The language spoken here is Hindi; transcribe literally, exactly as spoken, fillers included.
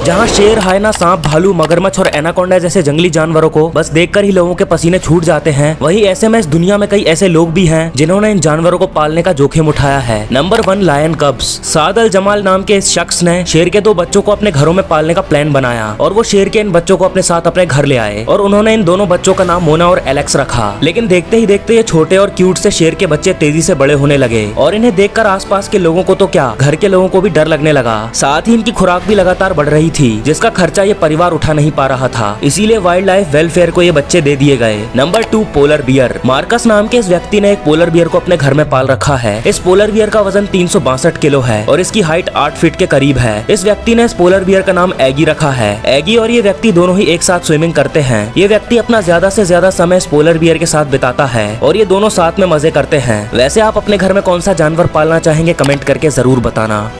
जहाँ शेर, हायना, सांप, भालू, मगरमच्छ और एनाकोंडा जैसे जंगली जानवरों को बस देखकर ही लोगों के पसीने छूट जाते हैं, वहीं ऐसे में इस दुनिया में कई ऐसे लोग भी हैं जिन्होंने इन जानवरों को पालने का जोखिम उठाया है। Number one, lion cubs. Saad Al Jamal नाम के इस शख्स ने शेर के दो बच्चों को अपने घरों में पालने का प्लान बनाया और वो शेर के इन बच्चों को अपने साथ अपने घर ले आए और उन्होंने इन दोनों बच्चों का नाम मोना और एलेक्स रखा। लेकिन देखते ही देखते ये छोटे और क्यूट से शेर के बच्चे तेजी से बड़े होने लगे और इन्हें देखकर आसपास के लोगों को तो क्या, घर के लोगों को भी डर लगने लगा। साथ ही इनकी खुराक भी लगातार बढ़ रही थी जिसका खर्चा ये परिवार उठा नहीं पा रहा था, इसीलिए वाइल्ड लाइफ वेलफेयर को ये बच्चे दे दिए गए। Number two, polar bear. Marcus नाम के इस व्यक्ति ने एक पोलर बियर को अपने घर में पाल रखा है। इस पोलर बियर का वजन तीन सौ बासठ किलो है और इसकी हाइट आठ फीट के करीब है। इस व्यक्ति ने इस पोलर बियर का नाम एगी रखा है। एगी और ये व्यक्ति दोनों ही एक साथ स्विमिंग करते हैं। ये व्यक्ति अपना ज्यादा से ज्यादा समय इस पोलर बियर के साथ बिताता है और ये दोनों साथ में मजे करते हैं। वैसे आप अपने घर में कौन सा जानवर पालना चाहेंगे कमेंट करके जरूर बताना।